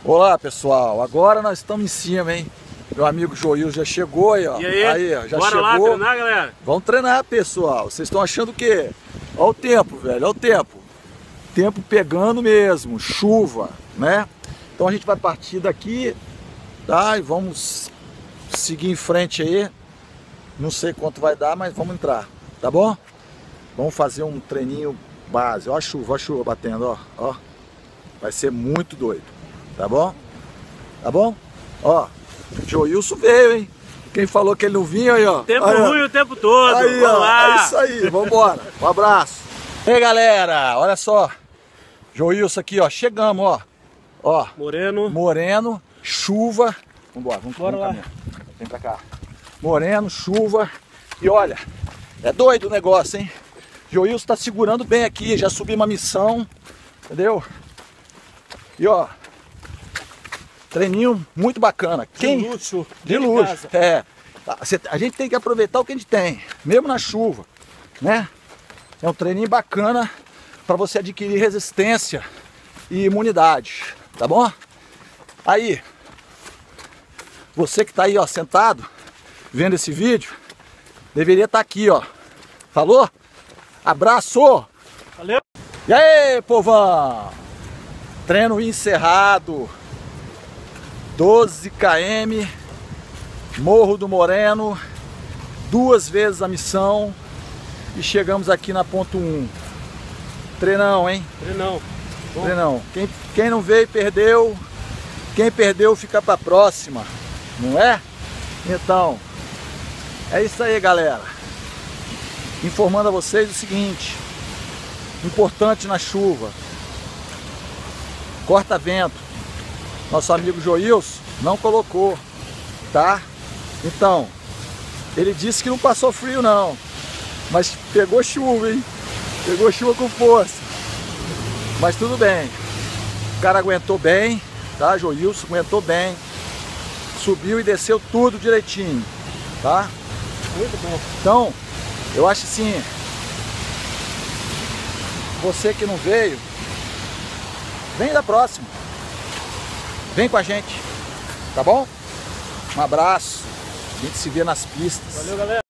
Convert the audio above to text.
Olá pessoal, agora nós estamos em cima, hein? Meu amigo Joil já chegou aí, ó. E aí? Ó, já bora chegou. Lá treinar, galera? Vamos treinar, pessoal. Vocês estão achando o quê? Olha o tempo, velho, olha o tempo. Tempo pegando mesmo, chuva, né? Então a gente vai partir daqui, tá? E vamos seguir em frente aí. Não sei quanto vai dar, mas vamos entrar, tá bom? Vamos fazer um treininho base. Ó a chuva batendo, ó. Ó. Vai ser muito doido, tá bom? Tá bom? Ó, o Joilson veio, hein? Quem falou que ele não vinha aí, ó. Tempo aí, ruim ó. o tempo todo. Aí, Vamos ó, lá. é isso aí, vambora. Um abraço. E aí, galera, olha só. Joilson aqui, ó, chegamos, ó. Ó. Moreno, chuva. Vambora, vamos lá. Caminhar. Vem pra cá. Moreno, chuva. E olha, é doido o negócio, hein? Joilson tá segurando bem aqui, já subi uma missão, entendeu? E ó, treininho muito bacana. De luxo. De luxo. É. A gente tem que aproveitar o que a gente tem, mesmo na chuva, né? É um treininho bacana para você adquirir resistência e imunidade, tá bom? Aí, você que tá aí, ó, sentado, vendo esse vídeo, deveria estar aqui, ó. Falou? Abraço! Valeu! E aí, povão? Treino encerrado. 12 km, Morro do Moreno, 2 vezes a missão e chegamos aqui na ponto 1. Treinão, hein? Treinão. Bom. Treinão. Quem não veio, perdeu. Quem perdeu, fica pra próxima. Não é? Então, é isso aí, galera. Informando a vocês o seguinte. Importante na chuva. Corta-vento. Nosso amigo Joilson não colocou, tá? Então, ele disse que não passou frio não, mas pegou chuva, hein? Pegou chuva com força. Mas tudo bem. O cara aguentou bem, tá? Joilson aguentou bem. Subiu e desceu tudo direitinho, tá? Muito bom. Então, eu acho assim, você que não veio, vem da próxima. Vem com a gente, tá bom? Um abraço, a gente se vê nas pistas. Valeu, galera.